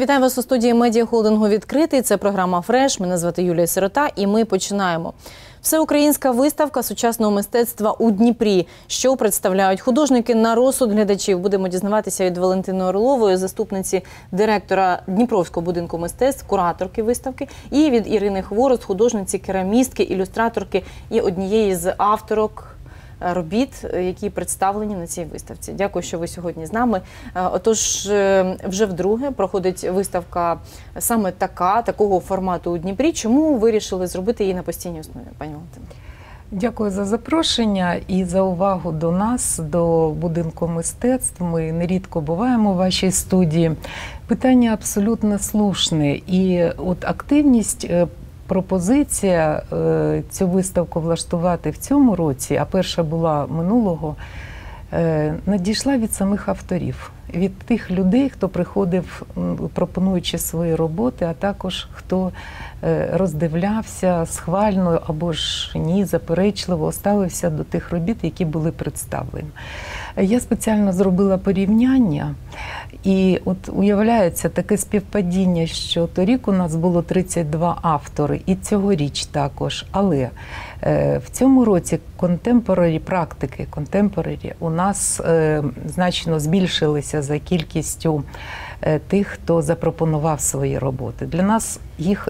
Вітаю вас у студії медіахолдингу «Відкритий». Це програма «Фреш». Мене звати Юлія Сирота і ми починаємо. Всеукраїнська виставка сучасного мистецтва у Дніпрі. Що представляють художники на розсуд глядачів? Будемо дізнаватися від Валентини Орлової, заступниці директора Дніпровського будинку мистецтв, кураторки виставки, і від Ірини Хворост, художниці, керамістки, ілюстраторки і однієї з авторок робіт, які представлені на цій виставці. Дякую, що ви сьогодні з нами. Отож, вже вдруге проходить виставка саме такого формату у Дніпрі. Чому вирішили зробити її на постійній основі, пані Валентино? Дякую за запрошення і за увагу до нас, до будинку мистецтв. Ми нерідко буваємо у вашій студії. Питання абсолютно слушне. І от активність, пропозиція цю виставку влаштувати в цьому році, а перша була минулого, надійшла від самих авторів, від тих людей, хто приходив, пропонуючи свої роботи, а також хто роздивлявся схвально або ж ні, заперечливо ставився до тих робіт, які були представлені. Я спеціально зробила порівняння, і от уявляється таке співпадіння, що торік у нас було 32 автори, і цьогоріч також. Але в цьому році практики контемпорарі у нас значно збільшилися за кількістю тих, хто запропонував свої роботи. Для нас їх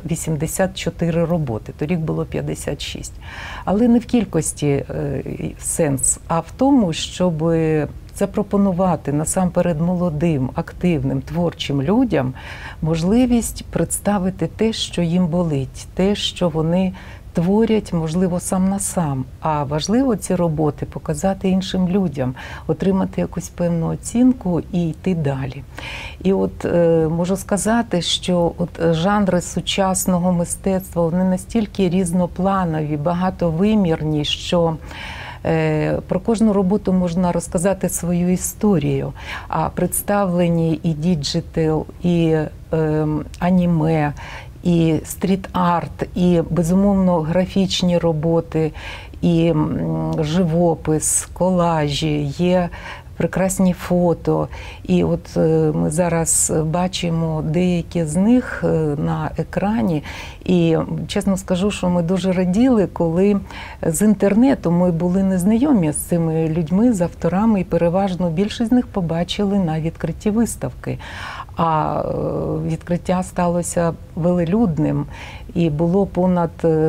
84 роботи, торік було 56. Але не в кількості сенс, а в тому, щоб запропонувати насамперед молодим, активним, творчим людям можливість представити те, що їм болить, те, що вони творять, можливо, сам на сам. А важливо ці роботи показати іншим людям, отримати якусь певну оцінку і йти далі. І от можу сказати, що от жанри сучасного мистецтва, вони настільки різнопланові, багатовимірні, що про кожну роботу можна розказати свою історію. А представлені і діджитал, і аніме, і стріт-арт, і, безумовно, графічні роботи, і живопис, колажі, є прекрасні фото. І от ми зараз бачимо деякі з них на екрані. І чесно скажу, що ми дуже раділи, коли з інтернету ми були незнайомі з цими людьми, з авторами, і переважно більшість з них побачили на відкритті виставки. А відкриття сталося велелюдним, і було понад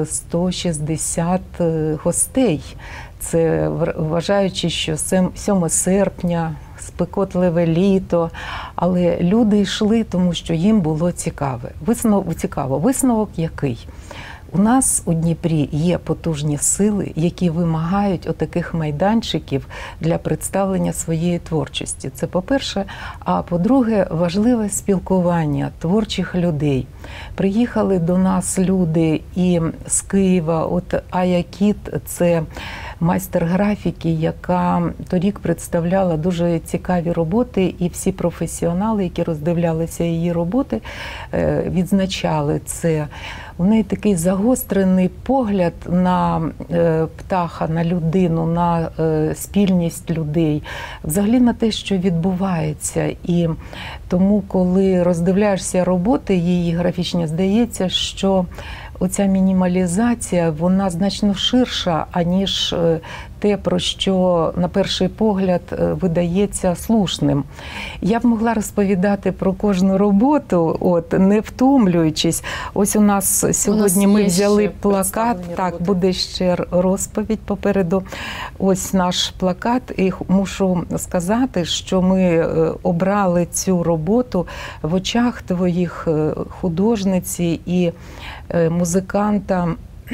160 гостей. Це вважаючи, що 7 серпня, спекотливе літо, але люди йшли, тому що їм було цікаво. Висновок який? У нас у Дніпрі є потужні сили, які вимагають отаких майданчиків для представлення своєї творчості. Це по-перше. А по-друге, важливе спілкування творчих людей. Приїхали до нас люди і з Києва, от Ая Кіт, це майстер графіки, яка торік представляла дуже цікаві роботи, і всі професіонали, які роздивлялися її роботи, відзначали це. У неї такий загострений погляд на птаха, на людину, на спільність людей, взагалі на те, що відбувається. І тому, коли роздивляєшся роботи її графічні, здається, що оця мінімалізація, вона значно ширша, аніж те, про що на перший погляд видається слушним. Я б могла розповідати про кожну роботу, от, не втомлюючись. Ось у нас сьогодні ми взяли плакат, так, буде ще розповідь попереду. Ось наш плакат, і мушу сказати, що ми обрали цю роботу в очах твоїх художниці і музиканта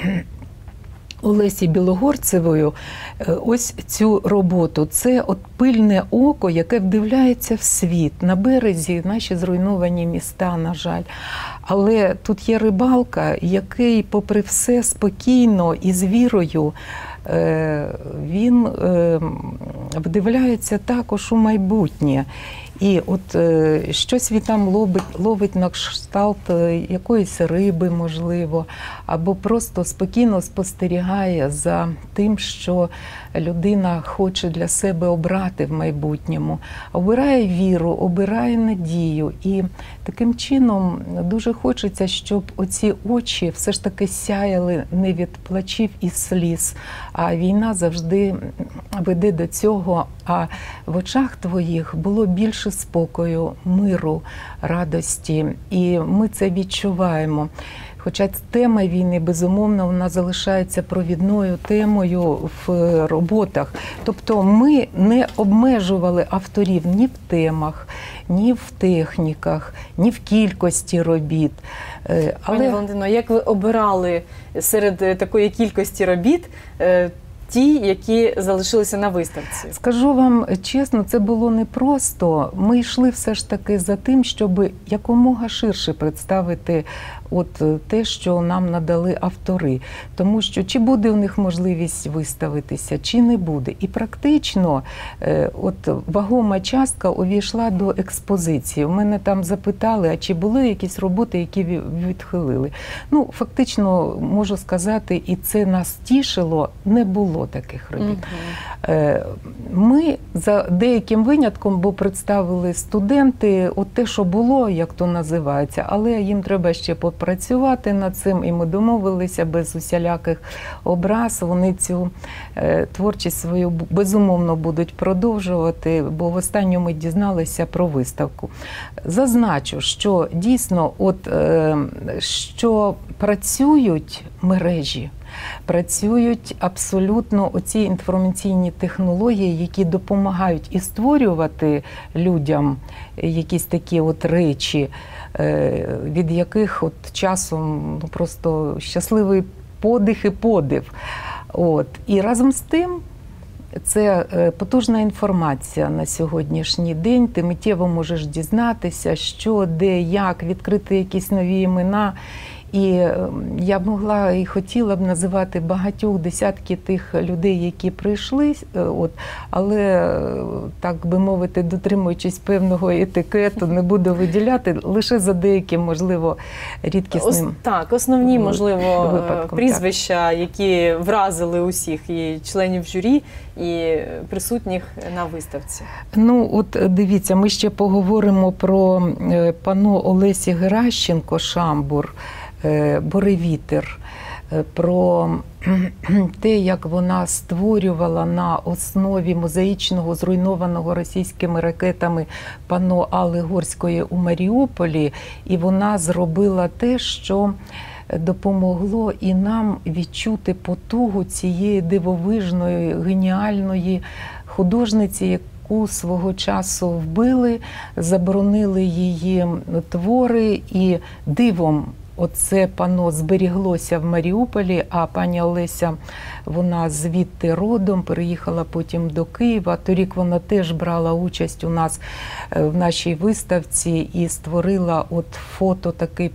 Олесі Білогорцевою. Ось цю роботу. Це от пильне око, яке вдивляється в світ. На березі наші зруйновані міста, на жаль. Але тут є рибалка, який, попри все, спокійно і з вірою він вдивляється також у майбутнє. І от щось він там ловить на кшталт якоїсь риби, можливо, або просто спокійно спостерігає за тим, що людина хоче для себе обрати в майбутньому. Обирає віру, обирає надію. І таким чином дуже хочеться, щоб оці очі все ж таки сяяли не від плачів і сліз, а війна завжди веде до цього, а в очах твоїх було більше спокою, миру, радості. І ми це відчуваємо. Хоча тема війни, безумовно, вона залишається провідною темою в роботах. Тобто ми не обмежували авторів ні в темах, ні в техніках, ні в кількості робіт. Пані Валентино, як ви обирали серед такої кількості робіт ті, які залишилися на виставці? Скажу вам чесно, це було непросто. Ми йшли все ж таки за тим, щоб якомога ширше представити те, що нам надали автори. Тому що чи буде у них можливість виставитися, чи не буде. І практично вагома частка увійшла до експозиції. У мене там запитали, а чи були якісь роботи, які відхилили. Ну, фактично, можу сказати, і це нас тішило, не було таких робіт. Ми за деяким винятком, бо представили студенти, те, що було, як то називається, але їм треба ще попрацювати над цим, і ми домовилися без усіляких образ. Вони цю творчість свою безумовно будуть продовжувати, бо в останньому дізналися про виставку. Зазначу, що дійсно, що працюють мережі, працюють абсолютно оці інформаційні технології, які допомагають і створювати людям якісь такі речі, від яких часом просто щасливий подих і подив. І разом з тим, це потужна інформація на сьогоднішній день. Ти миттєво можеш дізнатися, що, де, як, відкрити якісь нові імена. І я б могла і хотіла б називати багатьох десятки тих людей, які прийшли, але, так би мовити, дотримуючись певного етикету, не буду виділяти, лише за деяким, можливо, рідкісним основні, можливо, прізвища, які вразили усіх, і членів журі, і присутніх на виставці. Ну, дивіться, ми ще поговоримо про панно Олесі Геращенко «Шамбур», «Буревітер», про те, як вона створювала на основі мозаїчного, зруйнованого російськими ракетами панно Алли Горської у Маріуполі, і вона зробила те, що допомогло і нам відчути потугу цієї дивовижної, геніальної художниці, яку свого часу вбили, заборонили її твори, і дивом оце панно зберіглося в Маріуполі, а пані Олеся, вона звідти родом, переїхала потім до Києва. Торік вона теж брала участь у нас в нашій виставці і створила фото, такий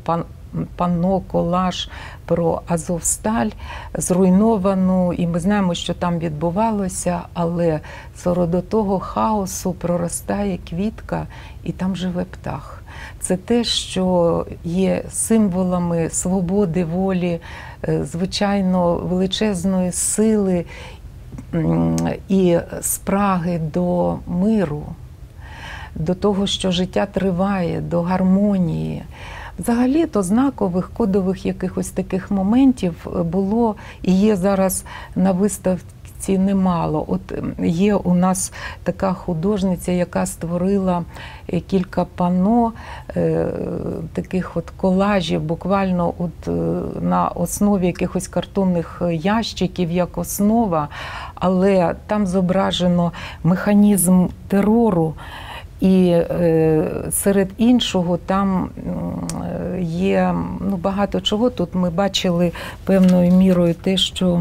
панно-колаж про Азовсталь, зруйновану, і ми знаємо, що там відбувалося, але серед того хаосу проростає квітка, і там живе птах. Це те, що є символами свободи, волі, звичайно, величезної сили і спраги до миру, до того, що життя триває, до гармонії. Взагалі-то знакових, кодових якихось таких моментів було і є зараз на виставці немало. Є у нас така художниця, яка створила кілька панно, таких колажів, буквально на основі якихось картонних ящиків, як основа, але там зображено механізм терору. І серед іншого там є багато чого. Тут ми бачили певною мірою те, що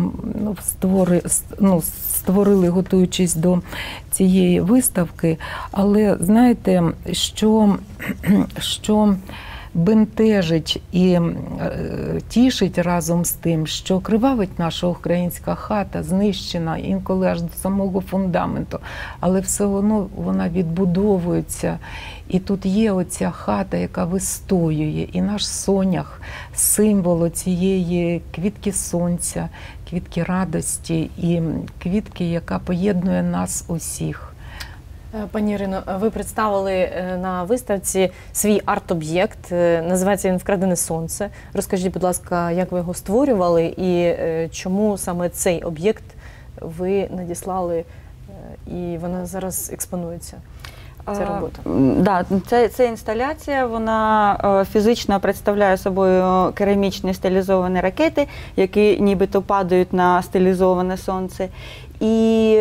створили, готуючись до цієї виставки. Але знаєте, що бентежить і тішить разом з тим, що кривавить наша українська хата, знищена інколи аж до самого фундаменту, але все одно вона відбудовується. І тут є оця хата, яка вистоює, і наш сонях, символ цієї квітки сонця, квітки радості і квітки, яка поєднує нас усіх. Пані Ірино, ви представили на виставці свій арт-об'єкт, називається він «Вкрадене сонце». Розкажіть, будь ласка, як ви його створювали і чому саме цей об'єкт ви надіслали і вона зараз експонується? Ця робота. Да, ця інсталяція, вона фізично представляє собою керамічні стилізовані ракети, які нібито падають на стилізоване сонце. І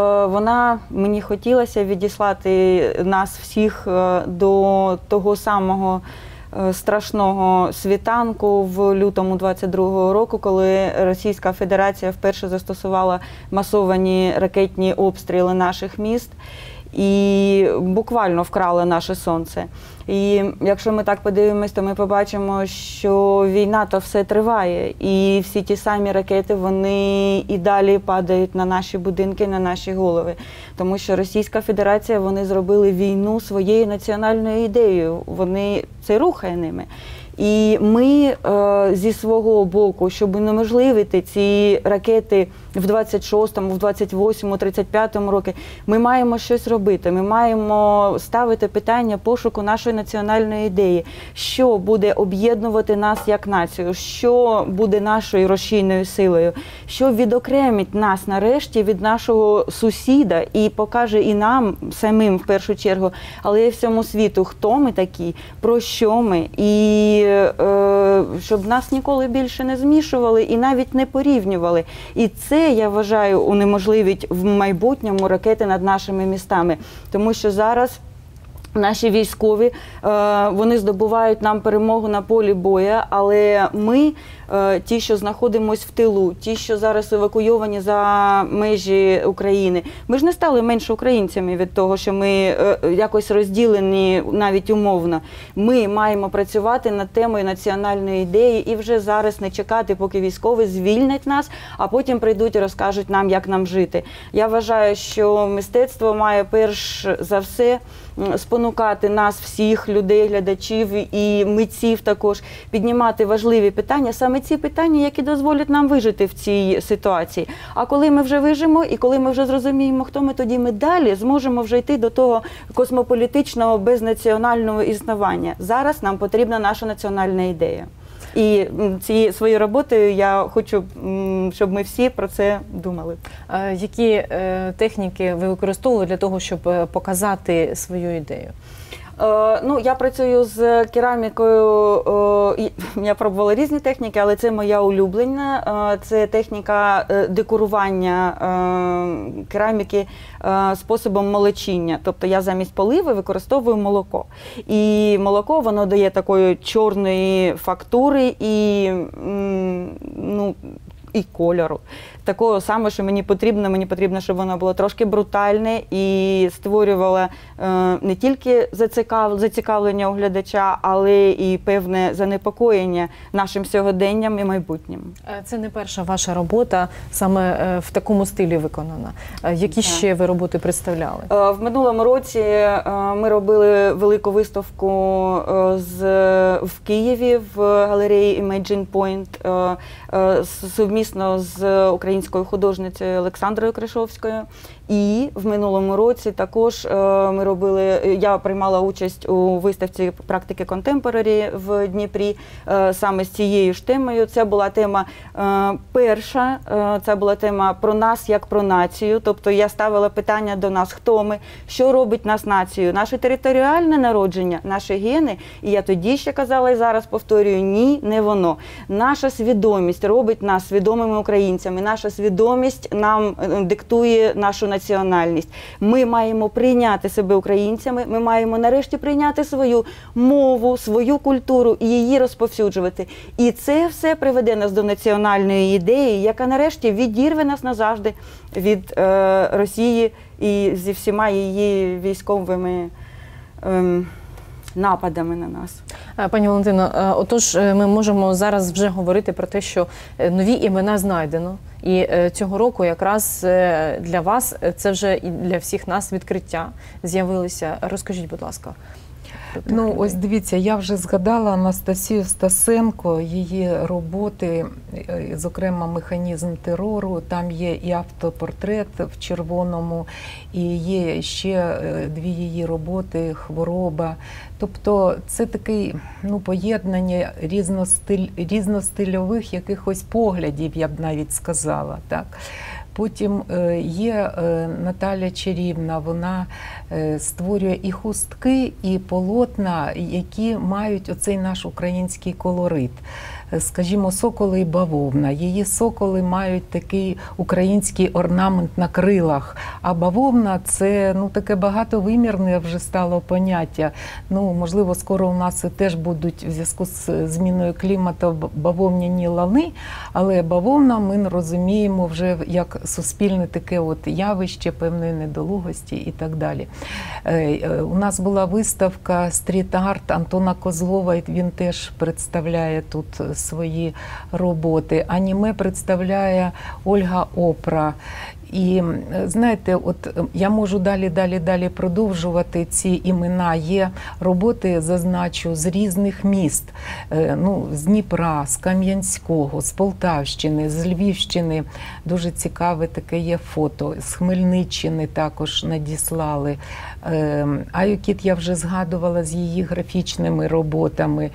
мені хотілося відіслати нас всіх до того самого страшного світанку в лютому 22-го року, коли Російська Федерація вперше застосувала масовані ракетні обстріли наших міст і буквально вкрали наше сонце. І якщо ми так подивимось, то ми побачимо, що війна то все триває. І всі ті самі ракети, вони і далі падають на наші будинки, на наші голови. Тому що Російська Федерація, вони зробили війну своєю національною ідеєю. Вони це рухає ними. І ми зі свого боку, щоб унеможливити ці ракети в 26-му, в 28-му, 35-му році, ми маємо щось робити. Ми маємо ставити питання пошуку нашої національної ідеї. Що буде об'єднувати нас як націю? Що буде нашою рушійною силою? Що відокремить нас нарешті від нашого сусіда і покаже і нам самим в першу чергу, але і всьому світу, хто ми такі, про що ми, і щоб нас ніколи більше не змішували і навіть не порівнювали. І це, я вважаю, унеможливить в майбутньому ракети над нашими містами. Тому що зараз наші військові, вони здобувають нам перемогу на полі бою, але ми, ті, що знаходимося в тилу, ті, що зараз евакуйовані за межі України, ми ж не стали менше українцями від того, що ми якось розділені навіть умовно. Ми маємо працювати над темою національної ідеї і вже зараз не чекати, поки військові звільнять нас, а потім прийдуть і розкажуть нам, як нам жити. Я вважаю, що мистецтво має перш за все спонукати нас всіх, людей, глядачів і митців також, піднімати важливі питання, саме ці питання, які дозволять нам вижити в цій ситуації. А коли ми вже вижимо і коли ми вже зрозуміємо, хто ми, тоді ми далі зможемо вже йти до того космополітичного, безнаціонального існування. Зараз нам потрібна наша національна ідея. І цією своєю роботою я хочу, щоб ми всі про це думали. Які техніки ви використовували для того, щоб показати свою ідею? Ну, я працюю з керамікою, я пробувала різні техніки, але це моя улюблена. Це техніка декорування кераміки способом молочіння. Тобто я замість поливи використовую молоко. І молоко, воно дає такої чорної фактури і, ну, і кольору. Такого саме, що мені потрібно, щоб воно було трошки брутальне і створювало не тільки зацікавлення у глядача, але і певне занепокоєння нашим сьогоденням і майбутнім. Це не перша ваша робота сме в такому стилі виконана. Які ще ви роботи представляли? В минулому році ми робили велику виставку в Києві в галереї Imagine Point сумісно з українською художницею Олександрою Кришовською. І в минулому році також я приймала участь у виставці практики контемпорарі в Дніпрі саме з цією ж темою. Це була тема перша, це була тема про нас як про націю. Тобто я ставила питання до нас, хто ми, що робить нас нацією, наше територіальне народження, наші гени. І я тоді ще казала і зараз повторюю, ні, не воно. Наша свідомість робить нас свідомими українцями, наша свідомість нам диктує нашу національність. Ми маємо прийняти себе українцями, ми маємо нарешті прийняти свою мову, свою культуру і її розповсюджувати. І це все приведе нас до національної ідеї, яка нарешті відірве нас назавжди від Росії і зі всіма її військовими нападами на нас. Пані Валентино, отож, ми можемо зараз вже говорити про те, що нові імена знайдено. І цього року якраз для вас це вже і для всіх нас відкриття з'явилися. Розкажіть, будь ласка. Ну, ось дивіться, я вже згадала Анастасію Стасенко, її роботи, зокрема «Механізм терору», там є і автопортрет в червоному, і є ще дві її роботи «Хвороба». Тобто це таке поєднання різностильових якихось поглядів, я б навіть сказала, так. Потім є Наталя Чарівна, вона створює і хустки, і полотна, які мають оцей наш український колорит. Скажімо, соколи і бавовна. Її соколи мають такий український орнамент на крилах, а бавовна – це таке багатовимірне вже стало поняття. Можливо, скоро у нас теж будуть в зв'язку з зміною клімату бавовняні лани, але бавовна ми розуміємо вже як суспільне таке явище певної недолугості і так далі. У нас була виставка стріт-арт Антона Козлова, і він теж представляє тут свої роботи. Аніме представляє Ольга Опра. І знаєте, я можу далі продовжувати ці імена. Є роботи, зазначу, з різних міст. З Дніпра, з Кам'янського, з Полтавщини, з Львівщини. Дуже цікаве таке є фото. З Хмельниччини також надіслали. Аю Кіт я вже згадувала з її графічними роботами.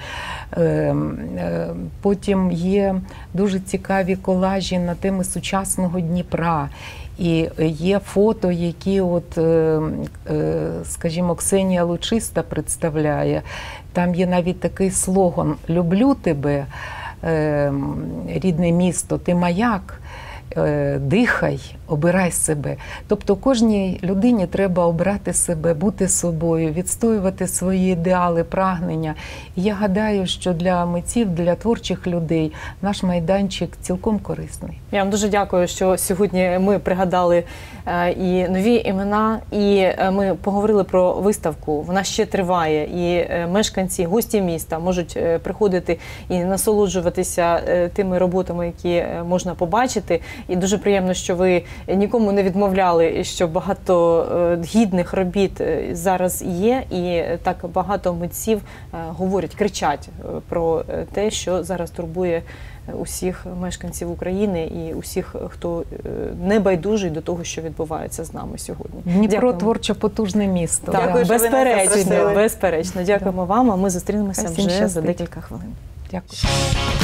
Потім є дуже цікаві колажі на теми сучасного Дніпра. І є фото, які, скажімо, Ксенія Лучиста представляє. Там є навіть такий слоган «Люблю тебе, рідне місто, ти маяк, дихай, обирай себе». Тобто кожній людині треба обрати себе, бути собою, відстоювати свої ідеали, прагнення. І я гадаю, що для митців, для творчих людей наш майданчик цілком корисний. Я вам дуже дякую, що сьогодні ми пригадали і нові імена, і ми поговорили про виставку. Вона ще триває, і мешканці, гості міста можуть приходити і насолоджуватися тими роботами, які можна побачити. І дуже приємно, що ви нікому не відмовляли, що багато гідних робіт зараз є, і так багато митців говорять, кричать про те, що зараз турбує усіх мешканців України і усіх, хто не байдужий до того, що відбувається з нами сьогодні. Дніпро – творчо потужне місто. Так, дякую, що ви нас запросили. безперечно. Дякуємо вам, а ми зустрінемося вже за декілька хвилин. Дякую.